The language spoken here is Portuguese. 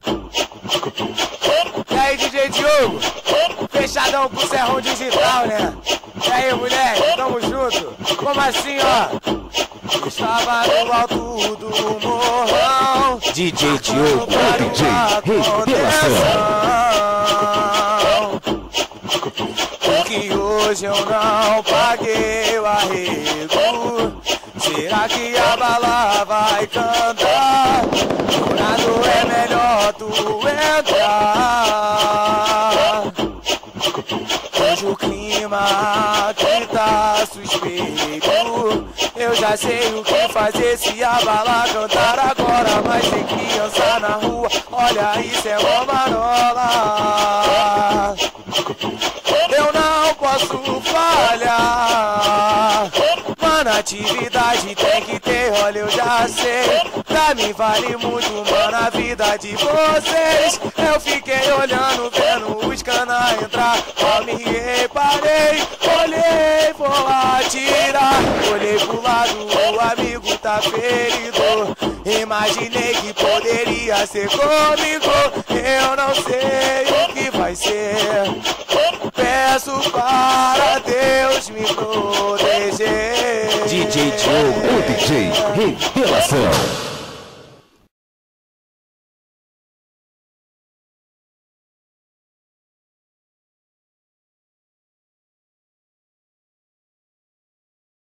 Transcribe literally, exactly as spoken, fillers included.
E aí, D J Diogo? Fechadão pro Serrão Digital, né? E aí, moleque? Tamo junto? Como assim, ó? Estava no alto do morrão, D J Diogo, D J Revelação. Porque hoje eu não paguei o arrego. Será que a bala vai cantar? Jurado é melhor tu entrar. Hoje o clima que tá suspeito. Eu já sei o que fazer se a bala cantar agora. Mas tem criança na rua, olha isso é uma marola. Eu não posso falhar. Mano, atividade tem que ter, olha eu já sei. Pra mim vale muito, mano, a vida de vocês. Eu fiquei olhando, vendo os cana entrar. Só me reparei, olhei, vou atirar. Olhei pro lado, o amigo tá ferido. Imaginei que poderia ser comigo. Eu não sei o que vai ser. Peço para Deus me proteger. D J Diogo, o D J Revelação.